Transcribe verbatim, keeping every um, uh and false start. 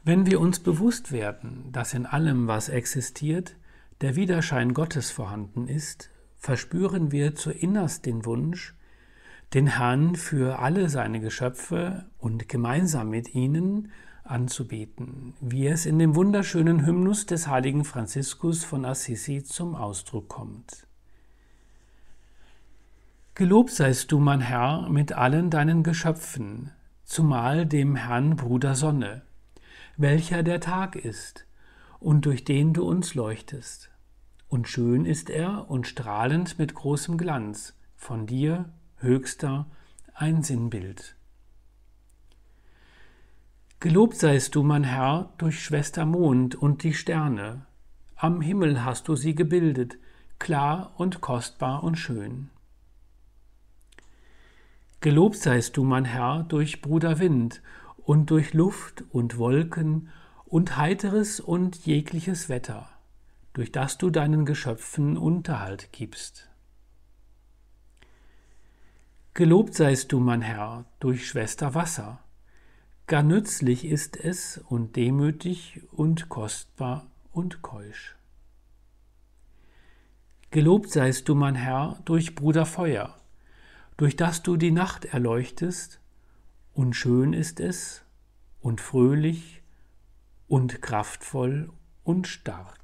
Wenn wir uns bewusst werden, dass in allem, was existiert, der Widerschein Gottes vorhanden ist, verspüren wir zuinnerst den Wunsch, den Herrn für alle seine Geschöpfe und gemeinsam mit ihnen anzubeten, wie es in dem wunderschönen Hymnus des heiligen Franziskus von Assisi zum Ausdruck kommt. Gelobt seist du, mein Herr, mit allen deinen Geschöpfen, zumal dem Herrn Bruder Sonne, welcher der Tag ist und durch den du uns leuchtest. Und schön ist er und strahlend mit großem Glanz, von dir, Höchster, ein Sinnbild. Gelobt seist du, mein Herr, durch Schwester Mond und die Sterne. Am Himmel hast du sie gebildet, klar und kostbar und schön. Gelobt seist du, mein Herr, durch Bruder Wind und durch Luft und Wolken und heiteres und jegliches Wetter, durch das du deinen Geschöpfen Unterhalt gibst. Gelobt seist du, mein Herr, durch Schwester Wasser. Gar nützlich ist es und demütig und kostbar und keusch. Gelobt seist du, mein Herr, durch Bruder Feuer, durch das du die Nacht erleuchtest, und schön ist es und fröhlich und kraftvoll und stark.